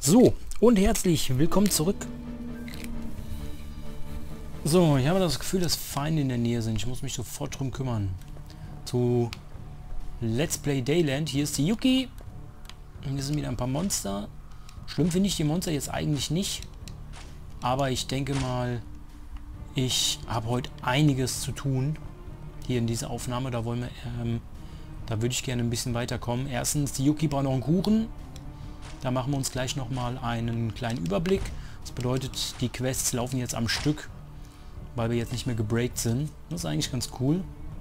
So, und herzlich willkommen zurück. So, ich habe das Gefühl, dass Feinde in der Nähe sind. Ich muss mich sofort drum kümmern. Zu Let's Play Dayland. Hier ist die Yuki. Und hier sind wieder ein paar Monster. Schlimm finde ich die Monster jetzt eigentlich nicht. Aber ich denke mal, ich habe heute einiges zu tun. Hier in dieser Aufnahme. Da wollen wir, da würde ich gerne ein bisschen weiterkommen. Erstens, die Yuki braucht noch einen Kuchen. Da machen wir uns gleich nochmal einen kleinen Überblick. Das bedeutet, die Quests laufen jetzt am Stück, weil wir jetzt nicht mehr gebreakt sind. Das ist eigentlich ganz cool.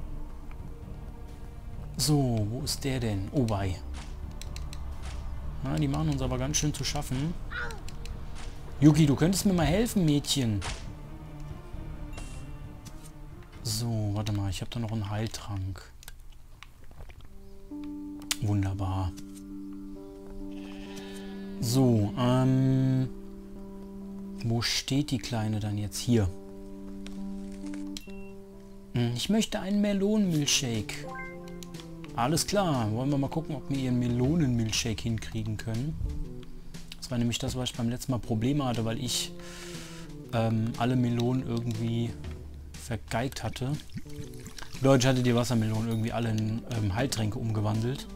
So, wo ist der denn? Oh, bei. Na, die machen uns aber ganz schön zu schaffen. Yuki, du könntest mir mal helfen, Mädchen. So, warte mal, ich habe da noch einen Heiltrank. Wunderbar. So, wo steht die Kleine dann jetzt? Hier. Ich möchte einen Melonenmilchshake. Alles klar, wollen wir mal gucken, ob wir ihren Melonenmilchshake hinkriegen können. Das war nämlich das, was ich beim letzten Mal Probleme hatte, weil ich alle Melonen irgendwie vergeigt hatte. Deutsch hatte die Wassermelonen irgendwie alle in Heiltränke umgewandelt.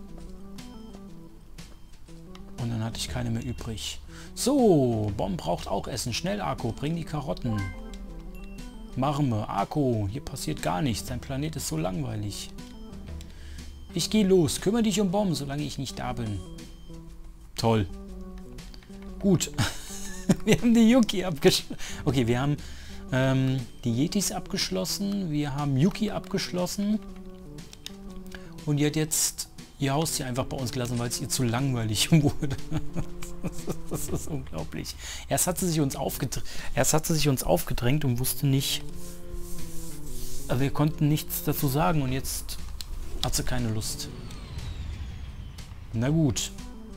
Und dann hatte ich keine mehr übrig. So, Bomb braucht auch Essen. Schnell, Akko, bring die Karotten. Machen wir. Akko, hier passiert gar nichts. Dein Planet ist so langweilig. Ich gehe los. Kümmere dich um Bomb, solange ich nicht da bin. Toll. Gut. Wir haben die Yuki abgeschlossen. Okay, wir haben die Yetis abgeschlossen. Wir haben Yuki abgeschlossen. Und die hat jetzt ihr Haustier einfach bei uns gelassen, weil es ihr zu langweilig wurde. Das ist unglaublich. Erst hat sie sich uns aufgedrängt und wusste nicht. Also wir konnten nichts dazu sagen und jetzt hat sie keine Lust. Na gut.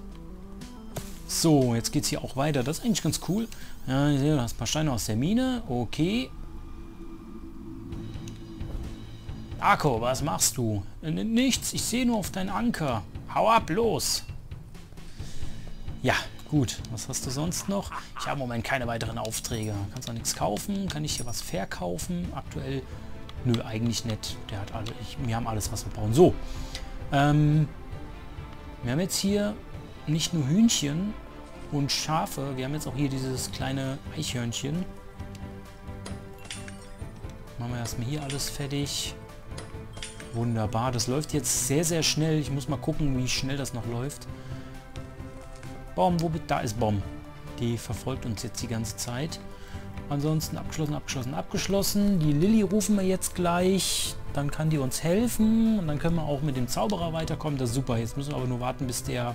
So, jetzt geht es hier auch weiter. Das ist eigentlich ganz cool. Ja, ich sehe, du hast ein paar Steine aus der Mine. Okay. Akko, was machst du? Nichts, ich sehe nur auf deinen Anker. Hau ab, los! Ja, gut. Was hast du sonst noch? Ich habe im Moment keine weiteren Aufträge. Kannst auch nichts kaufen? Kann ich hier was verkaufen? Aktuell? Nö, eigentlich nicht. Der hat alle. Wir haben alles, was wir brauchen. So. Wir haben jetzt hier nicht nur Hühnchen und Schafe. Wir haben jetzt auch hier dieses kleine Eichhörnchen. Machen wir erstmal hier alles fertig. Wunderbar, das läuft jetzt sehr, sehr schnell. Ich muss mal gucken, wie schnell das noch läuft. Bomb, da ist Bomb. Die verfolgt uns jetzt die ganze Zeit. Ansonsten abgeschlossen, abgeschlossen, abgeschlossen. Die Lilly rufen wir jetzt gleich. Dann kann die uns helfen. Und dann können wir auch mit dem Zauberer weiterkommen. Das ist super. Jetzt müssen wir aber nur warten, bis der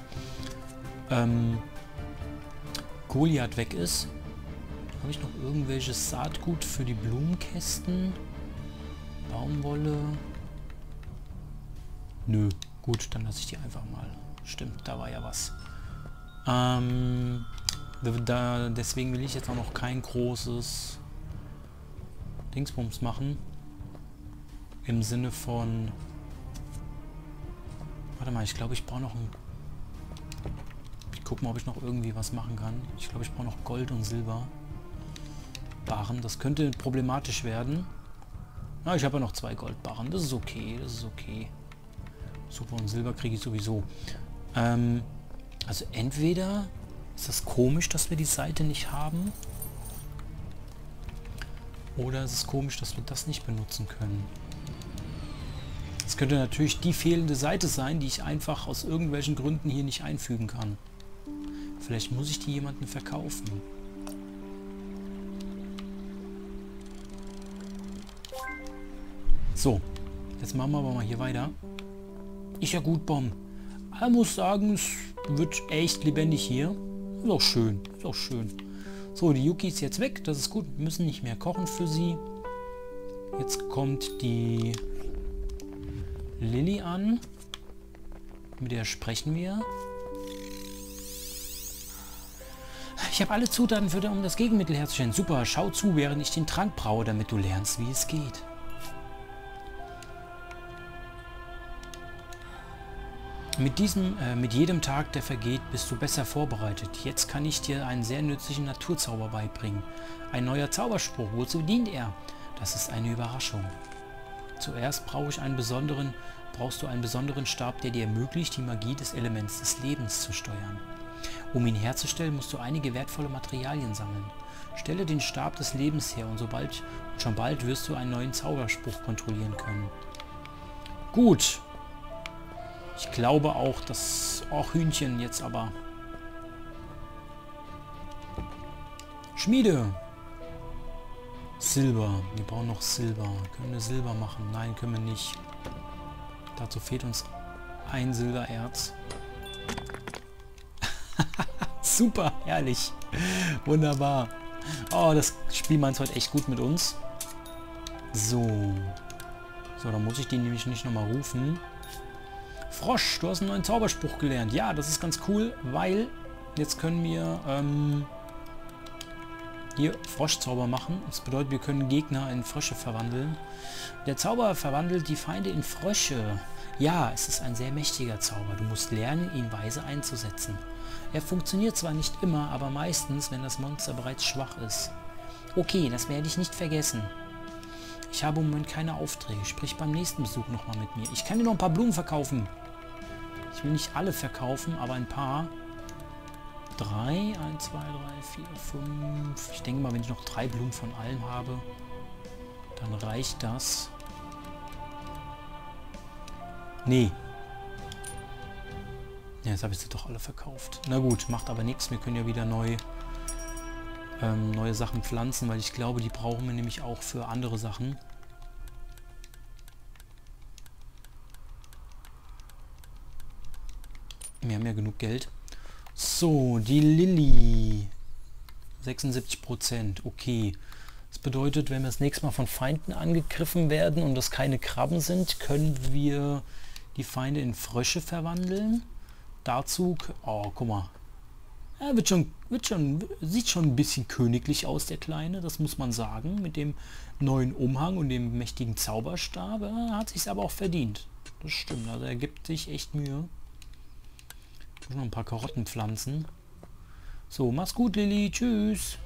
Goliath weg ist. Habe ich noch irgendwelches Saatgut für die Blumenkästen? Baumwolle? Nö, gut, dann lasse ich die einfach mal. Stimmt, da war ja was. Deswegen will ich jetzt auch noch kein großes Dingsbums machen. Im Sinne von... Warte mal, ich glaube, ich brauche noch ein... Ich gucke mal, ob ich noch irgendwie was machen kann. Ich glaube, ich brauche noch Gold und Silber. Barren, das könnte problematisch werden. Na, ich habe ja noch 2 Goldbarren. Das ist okay, das ist okay. Super und Silber kriege ich sowieso. Also entweder ist das komisch, dass wir die Seite nicht haben. Oder ist es komisch, dass wir das nicht benutzen können. Es könnte natürlich die fehlende Seite sein, die ich einfach aus irgendwelchen Gründen hier nicht einfügen kann. Vielleicht muss ich die jemandem verkaufen. So, jetzt machen wir aber mal hier weiter. Ist ja gut, Bomb. Ich muss sagen, es wird echt lebendig hier. Ist auch schön, ist auch schön. So, die Yuki ist jetzt weg, das ist gut. Wir müssen nicht mehr kochen für sie. Jetzt kommt die Lilly an. Mit der sprechen wir. Ich habe alle Zutaten für dich, um das Gegenmittel herzustellen. Super, schau zu, während ich den Trank braue, damit du lernst, wie es geht. Mit jedem Tag, der vergeht, bist du besser vorbereitet. Jetzt kann ich dir einen sehr nützlichen Naturzauber beibringen. Ein neuer Zauberspruch. Wozu dient er? Das ist eine Überraschung. Zuerst brauchst du einen besonderen Stab, der dir ermöglicht, die Magie des Elements des Lebens zu steuern. Um ihn herzustellen, musst du einige wertvolle Materialien sammeln. Stelle den Stab des Lebens her und schon bald wirst du einen neuen Zauberspruch kontrollieren können. Gut. Ich glaube auch, dass... auch Hühnchen jetzt aber... Schmiede. Silber. Wir brauchen noch Silber. Können wir Silber machen? Nein, können wir nicht. Dazu fehlt uns ein Silbererz. Super, herrlich. Wunderbar. Oh, das Spiel meint heute echt gut mit uns. So. So, dann muss ich den nämlich nicht nochmal rufen. Frosch, du hast einen neuen Zauberspruch gelernt. Ja, das ist ganz cool, weil jetzt können wir hier Froschzauber machen. Das bedeutet, wir können Gegner in Frösche verwandeln. Der Zauber verwandelt die Feinde in Frösche. Ja, es ist ein sehr mächtiger Zauber. Du musst lernen, ihn weise einzusetzen. Er funktioniert zwar nicht immer, aber meistens, wenn das Monster bereits schwach ist. Okay, das werde ich nicht vergessen. Ich habe im Moment keine Aufträge. Sprich beim nächsten Besuch nochmal mit mir. Ich kann dir noch ein paar Blumen verkaufen. Ich will nicht alle verkaufen, aber ein paar. 3, 1, 2, 3, 4, 5. Ich denke mal, wenn ich noch 3 Blumen von allem habe, dann reicht das. Nee. Ja, jetzt habe ich sie doch alle verkauft. Na gut, macht aber nichts. Wir können ja wieder neue Sachen pflanzen, weil ich glaube, die brauchen wir nämlich auch für andere Sachen. Wir haben ja genug Geld. So, die Lilly. 76%. Okay. Das bedeutet, wenn wir das nächste Mal von Feinden angegriffen werden und das keine Krabben sind, können wir die Feinde in Frösche verwandeln. Dazu... Oh, guck mal. Er sieht schon ein bisschen königlich aus, der Kleine, das muss man sagen. Mit dem neuen Umhang und dem mächtigen Zauberstab hat sich's aber auch verdient. Das stimmt, also er gibt sich echt Mühe. Ich muss noch ein paar Karotten pflanzen. So, mach's gut, Lilly. Tschüss.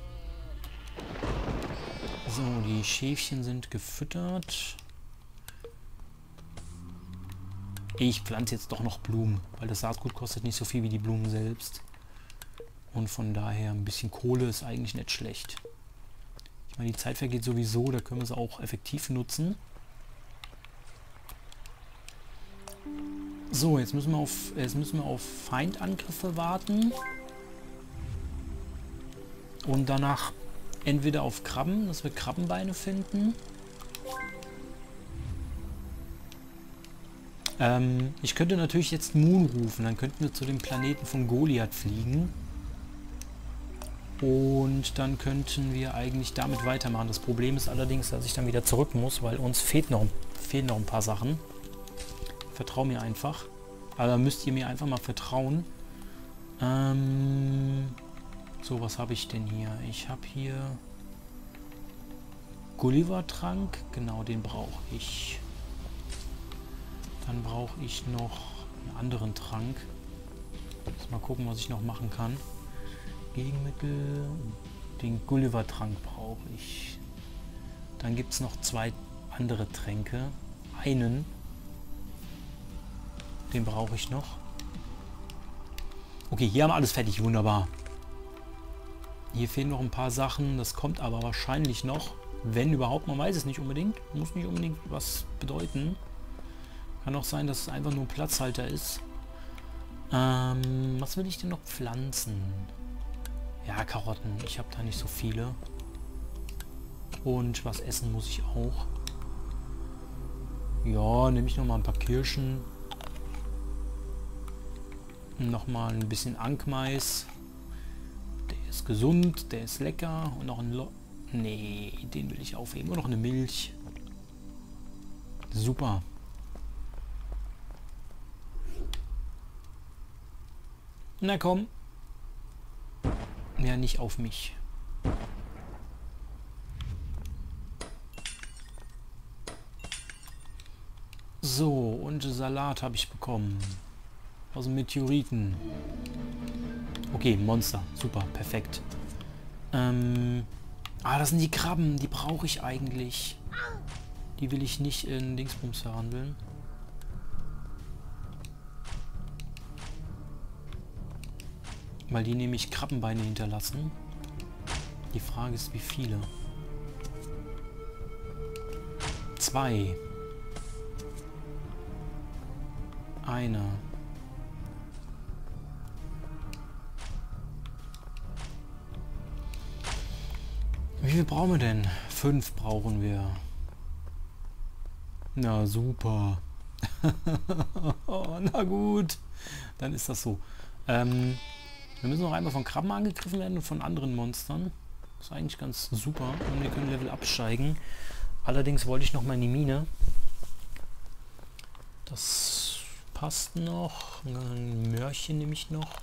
So, die Schäfchen sind gefüttert. Ich pflanze jetzt doch noch Blumen, weil das Saatgut kostet nicht so viel wie die Blumen selbst. Und von daher ein bisschen Kohle ist eigentlich nicht schlecht. Ich meine, die Zeit vergeht sowieso, da können wir sie auch effektiv nutzen. So, jetzt müssen wir auf Feindangriffe warten. Und danach entweder auf Krabben, dass wir Krabbenbeine finden. Ich könnte natürlich jetzt Moon rufen, dann könnten wir zu dem Planeten von Goliath fliegen. Und dann könnten wir eigentlich damit weitermachen. Das Problem ist allerdings, dass ich dann wieder zurück muss, weil uns fehlen noch ein paar Sachen. Vertrau mir einfach. Aber da müsst ihr mir einfach mal vertrauen. So, was habe ich denn hier? Ich habe hier Gulliver-Trank. Genau, den brauche ich. Dann brauche ich noch einen anderen Trank. Mal gucken, was ich noch machen kann. Gegenmittel. Den Gulliver-Trank brauche ich. Dann gibt es noch 2 andere Tränke. Einen. Den brauche ich noch. Okay, hier haben wir alles fertig. Wunderbar. Hier fehlen noch ein paar Sachen. Das kommt aber wahrscheinlich noch. Wenn überhaupt. Man weiß es nicht unbedingt. Muss nicht unbedingt was bedeuten. Kann auch sein, dass es einfach nur ein Platzhalter ist. Was will ich denn noch pflanzen? Ja, Karotten. Ich habe da nicht so viele. Und was essen muss ich auch. Ja, nehme ich noch mal ein paar Kirschen. Noch mal ein bisschen Ankmais. Der ist gesund, der ist lecker. Und noch ein Nee, den will ich aufheben. Und noch eine Milch. Super. Na komm. Ja, nicht auf mich. So, und Salat habe ich bekommen. Aus dem Meteoriten. Okay, Monster. Super, perfekt. Das sind die Krabben. Die brauche ich eigentlich. Die will ich nicht in Dingsbums verwandeln. Weil die nämlich Krabbenbeine hinterlassen. Die Frage ist, wie viele? 2. Einer. Wie viel brauchen wir denn? 5 brauchen wir. Na super. Oh, na gut. Dann ist das so. Wir müssen noch einmal von Krabben angegriffen werden und von anderen Monstern. Das ist eigentlich ganz super. Und wir können Level absteigen. Allerdings wollte ich noch mal in die Mine. Das passt noch. Ein Möhrchen nehme ich noch.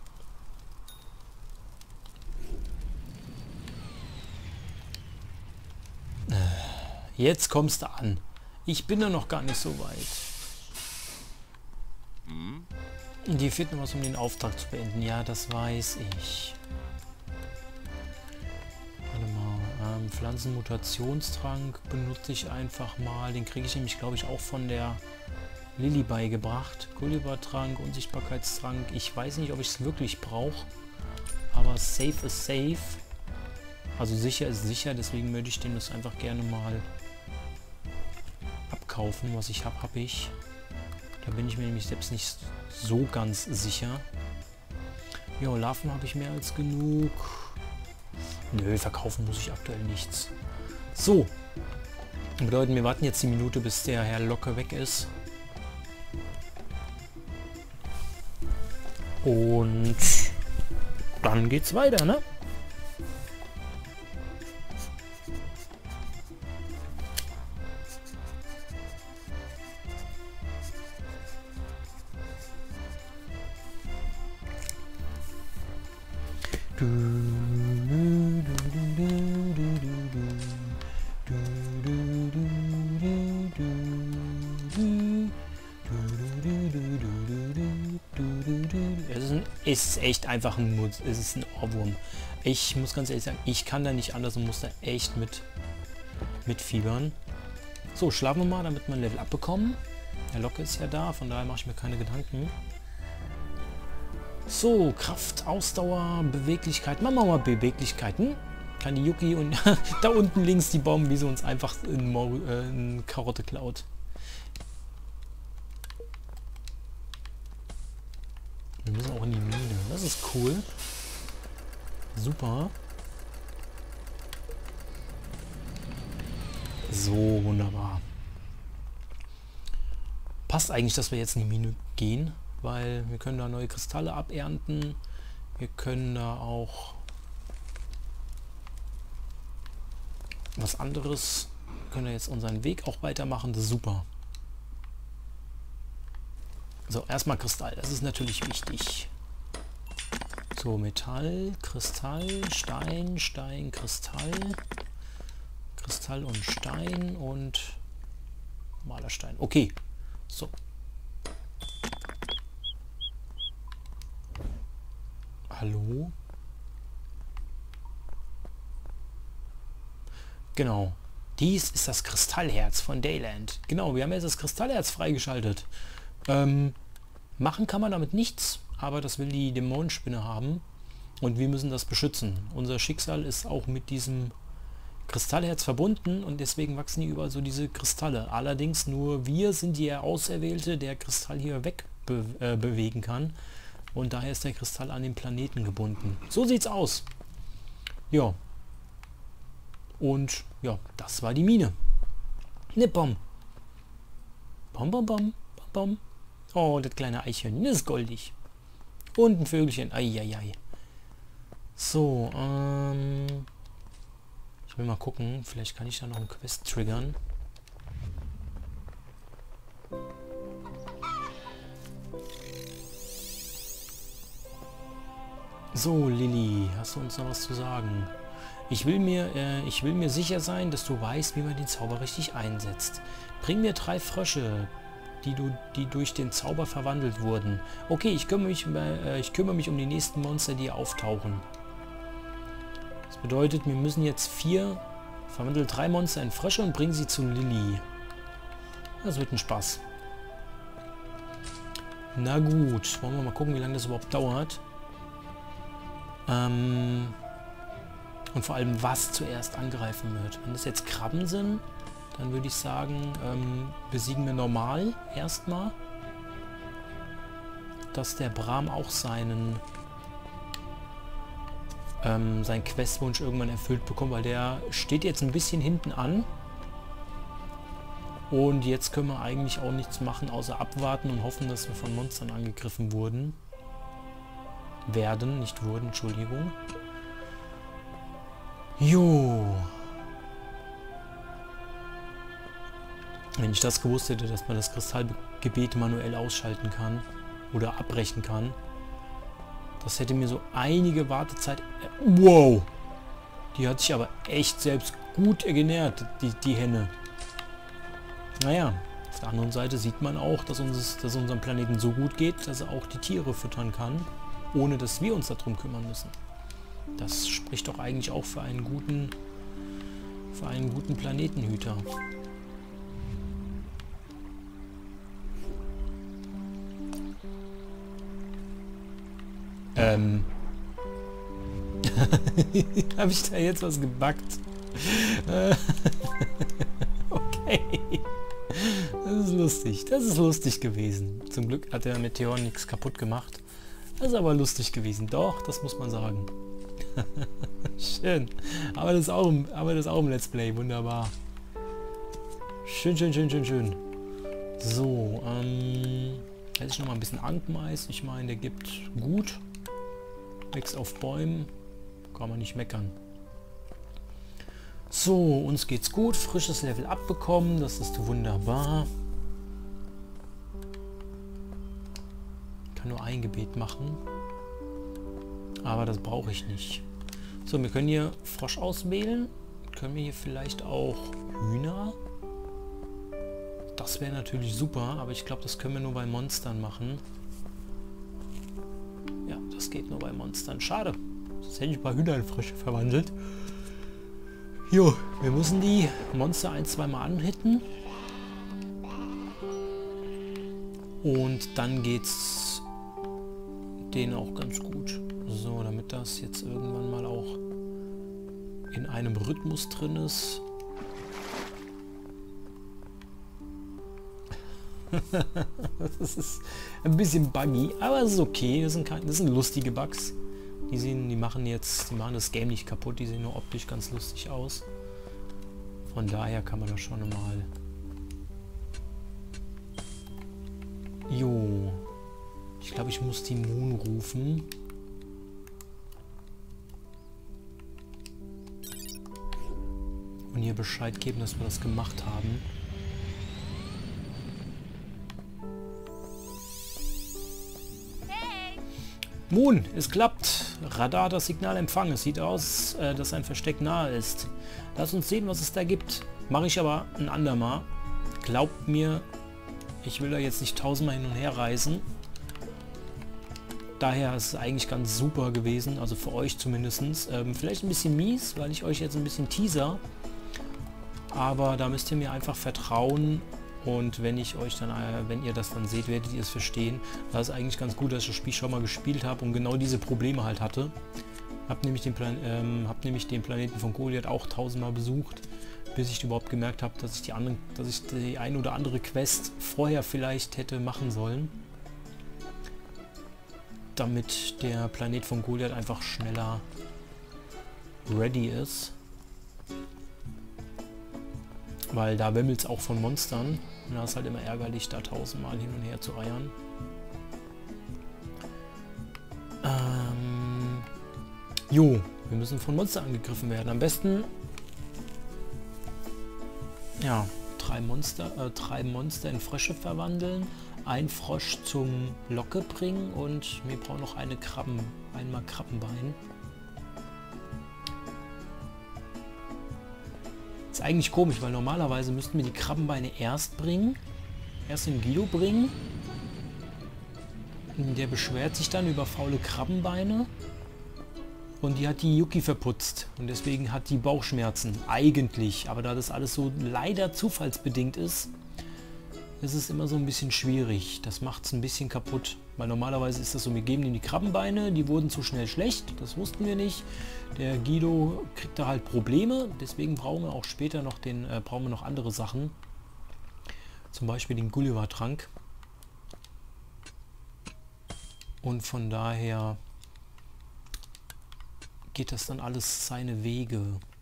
Jetzt kommst du an. Ich bin ja noch gar nicht so weit. Die fehlt noch was, um den Auftrag zu beenden. Ja, das weiß ich. Warte mal. Pflanzenmutationstrank benutze ich einfach mal. Den kriege ich nämlich, glaube ich, auch von der Lilly beigebracht. Gulliver-Trank, Unsichtbarkeitstrank. Ich weiß nicht, ob ich es wirklich brauche. Aber safe ist safe. Also sicher ist sicher. Deswegen würde ich den das einfach gerne mal abkaufen. Was ich habe, habe ich. Da bin ich mir nämlich selbst nicht so ganz sicher. Ja, Larven habe ich mehr als genug. Nö, verkaufen muss ich aktuell nichts. So. Bedeutet, wir warten jetzt die Minute, bis der Herr Locke weg ist. Und dann geht's weiter, ne? Es ist echt einfach ein Mut. Es ist ein Ohrwurm. Ich muss ganz ehrlich sagen, ich kann da nicht anders und muss da echt mitfiebern. So, schlafen wir mal, damit wir ein Level abbekommen. Der Locke ist ja da, von daher mache ich mir keine Gedanken. So, Kraft, Ausdauer, Beweglichkeit. Machen wir mal Beweglichkeiten. Kann die Yuki und da unten links die Baumwiese uns einfach in Karotte klaut. Wir müssen auch in die Mine. Das ist cool. Super. So, wunderbar. Passt eigentlich, dass wir jetzt in die Mine gehen, weil wir können da neue Kristalle abernten. Wir können da auch was anderes. Wir können da jetzt unseren Weg auch weitermachen. Das ist super. So, erstmal Kristall. Das ist natürlich wichtig. So, Metall, Kristall, Stein, Stein, Kristall. Kristall und Stein und normaler Stein. Okay. So. Hallo? Genau. Dies ist das Kristallherz von Dayland. Genau, wir haben jetzt das Kristallherz freigeschaltet. Machen kann man damit nichts, aber das will die Dämonenspinne haben und wir müssen das beschützen. Unser Schicksal ist auch mit diesem Kristallherz verbunden und deswegen wachsen hier überall so diese Kristalle. Allerdings nur wir sind die Auserwählte, der Kristall hier bewegen kann und daher ist der Kristall an den Planeten gebunden. So sieht's aus. Ja. Und ja, das war die Mine. Ne Bom. Bom, bom, bom, bom, bom. Oh, das kleine Eichhörnchen, das ist goldig. Und ein Vögelchen. Eieiei. So, ich will mal gucken. Vielleicht kann ich da noch einen Quest triggern. So, Lilly, hast du uns noch was zu sagen? Ich will mir sicher sein, dass du weißt, wie man den Zauber richtig einsetzt. Bring mir 3 Frösche. die durch den Zauber verwandelt wurden. Okay, ich kümmere mich um die nächsten Monster, die auftauchen. Das bedeutet, wir müssen jetzt verwandeln 3 Monster in Frösche und bringen sie zu Lilly. Das wird ein Spaß. Na gut, wollen wir mal gucken, wie lange das überhaupt dauert. Und vor allem, was zuerst angreifen wird. Wenn das jetzt Krabben sind, dann würde ich sagen, besiegen wir normal erstmal. Dass der Bram auch seinen Questwunsch irgendwann erfüllt bekommt, weil der steht jetzt ein bisschen hinten an. Und jetzt können wir eigentlich auch nichts machen, außer abwarten und hoffen, dass wir von Monstern angegriffen wurden. Entschuldigung. Jo. Wenn ich das gewusst hätte, dass man das Kristallgebet manuell ausschalten kann oder abbrechen kann, das hätte mir so einige Wartezeit... Wow! Die hat sich aber echt selbst gut genährt, die Henne. Naja, auf der anderen Seite sieht man auch, dass unserem Planeten so gut geht, dass er auch die Tiere füttern kann, ohne dass wir uns darum kümmern müssen. Das spricht doch eigentlich auch für einen guten Planetenhüter. Habe ich da jetzt was gebackt? Okay. Das ist lustig. Das ist lustig gewesen. Zum Glück hat der Meteor nichts kaputt gemacht. Das ist aber lustig gewesen. Doch, das muss man sagen. Schön. Aber das ist auch im Let's Play. Wunderbar. Schön, schön, schön, schön, schön. So, hätte ich noch mal ein bisschen Ankenmais. Ich meine, der gibt gut. Wächst auf Bäumen. Kann man nicht meckern. So, uns geht's gut. Frisches Level abbekommen. Das ist wunderbar. Ich kann nur ein Gebet machen. Aber das brauche ich nicht. So, wir können hier Frosch auswählen. Können wir hier vielleicht auch Hühner? Das wäre natürlich super, aber ich glaube, das können wir nur bei Monstern machen. Ja, das geht nur bei Monstern. Schade. Das hätte ich ein paar Hühner in Frösche verwandelt. Jo, wir müssen die Monster 1-2 Mal anhitten. Und dann geht's denen auch ganz gut. So, damit das jetzt irgendwann mal auch in einem Rhythmus drin ist. Das ist ein bisschen buggy, aber es ist okay. Das sind lustige Bugs. Die machen das Game nicht kaputt, die sehen nur optisch ganz lustig aus. Von daher kann man das schon mal. Jo. Ich glaube, ich muss die Moon rufen. Und ihr Bescheid geben, dass wir das gemacht haben. Moon, es klappt. Radar das Signal empfangen. Es sieht aus, dass ein Versteck nahe ist. Lass uns sehen, was es da gibt. Mache ich aber ein andermal. Glaubt mir, ich will da jetzt nicht 1000-mal hin und her reisen. Daher ist es eigentlich ganz super gewesen, also für euch zumindest. Vielleicht ein bisschen mies, weil ich euch jetzt ein bisschen teaser. Aber da müsst ihr mir einfach vertrauen. Und wenn ihr das dann seht, werdet ihr es verstehen. Da ist eigentlich ganz gut, dass ich das Spiel schon mal gespielt habe und genau diese Probleme halt hatte. Hab nämlich den Planeten von Goliath auch 1000-mal besucht, bis ich überhaupt gemerkt habe, dass ich die ein oder andere Quest vorher vielleicht hätte machen sollen. Damit der Planet von Goliath einfach schneller ready ist. Weil da wimmelt es auch von Monstern. Und da ist halt immer ärgerlich, da 1000-mal hin und her zu eiern. Jo, wir müssen von Monstern angegriffen werden. Am besten... Ja, 3 Monster in Frösche verwandeln. Ein Frosch zum Locke bringen. Und wir brauchen noch einmal Krabbenbein. Ist eigentlich komisch, weil normalerweise müssten wir die Krabbenbeine erst bringen erst den Guido bringen. Der beschwert sich dann über faule Krabbenbeine. Und die hat die Yuki verputzt. Und deswegen hat die Bauchschmerzen. Eigentlich. Aber da das alles so leider zufallsbedingt ist, ist es immer so ein bisschen schwierig. Das macht es ein bisschen kaputt. Weil normalerweise ist das so, wir geben ihm die Krabbenbeine, die wurden zu schnell schlecht. Das wussten wir nicht. Der Guido kriegt da halt Probleme. Deswegen brauchen wir auch später noch brauchen wir noch andere Sachen. Zum Beispiel den Gulliver-Trank. Und von daher geht das dann alles seine Wege.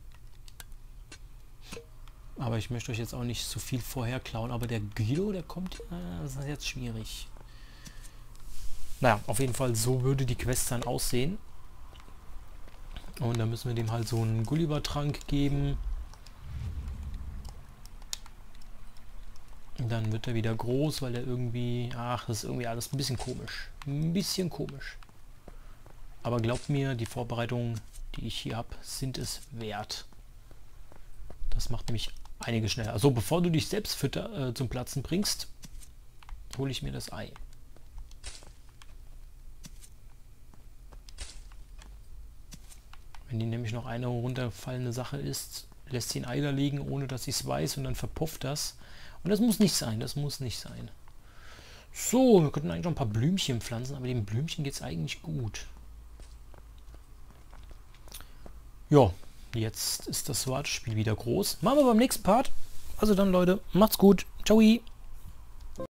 Aber ich möchte euch jetzt auch nicht so viel vorher klauen. Aber der Guido, der kommt, das ist jetzt schwierig. Naja, auf jeden Fall, so würde die Quest dann aussehen. Und dann müssen wir dem halt so einen Gulliver-Trank geben. Und dann wird er wieder groß, weil er irgendwie... Ach, das ist irgendwie alles ein bisschen komisch. Ein bisschen komisch. Aber glaubt mir, die Vorbereitungen, die ich hier habe, sind es wert. Das macht nämlich einige schneller. Also bevor du dich selbst zum Platzen bringst, hole ich mir das Ei. Wenn die nämlich noch eine runterfallende Sache ist, lässt sie ein Ei da liegen, ohne dass ich es weiß, und dann verpufft das. Und das muss nicht sein, das muss nicht sein. So, wir könnten eigentlich noch ein paar Blümchen pflanzen, aber dem Blümchen geht es eigentlich gut. Ja, jetzt ist das Wartespiel wieder groß. Machen wir beim nächsten Part. Also dann, Leute, macht's gut. Ciao.